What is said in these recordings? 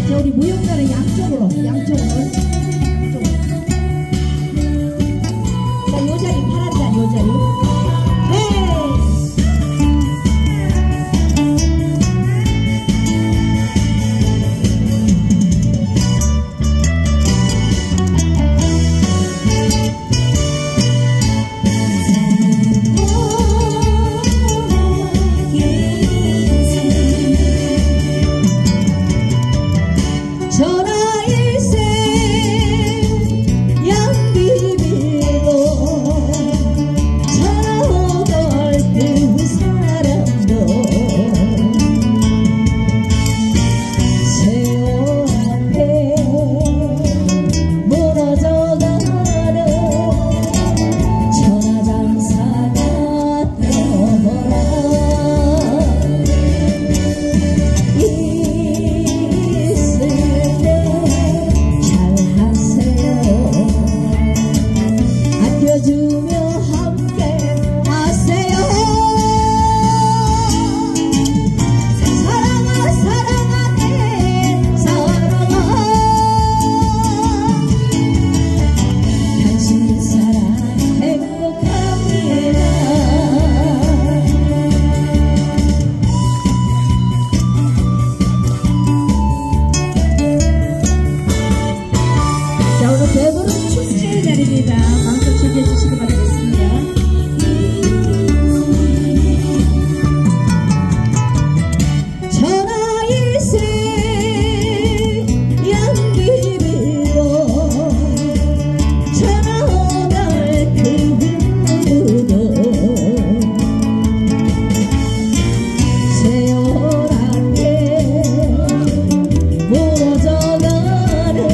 자, 우리 무용단은 양쪽으로. 자, 요 자리, 파란 자리, 요 자리. 전화일세 양비비로 전화오걸 그 사람도 세월 앞에 무너져가는 전화장사가 떠보라. 주며 함께 하세요. 사랑아 사랑아 내 사랑아 당신 사랑 행복합니다. 자, 오늘 배부른 축제의 날입니다. 마음껏 즐겨주시기 바라겠습니다. 전화일세 양비비로 전화오갈 그 누구도 세월 앞에 무너져가는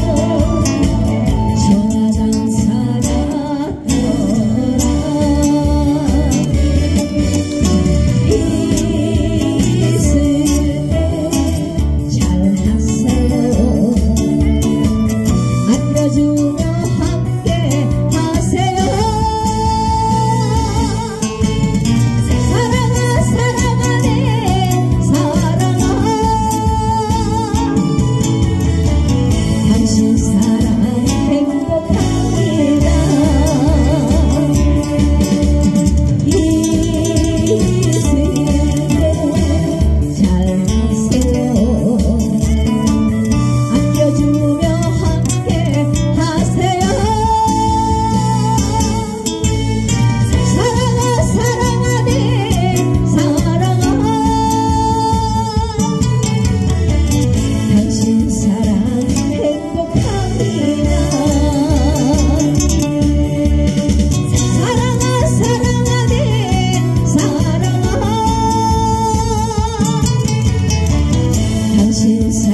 전화장사가 떠나. 있을 때 잘하세요. 아껴주며 함께 하세요. 사랑아 사랑아 내 사랑아 당신 사랑 행복합니다. 있을 때 잘하세요. 아껴주며 함께 하세요. 사랑아 사랑아 내 사랑아 당신 사랑 행복합니다. 사랑아 사랑아 내 사랑아 당신 사랑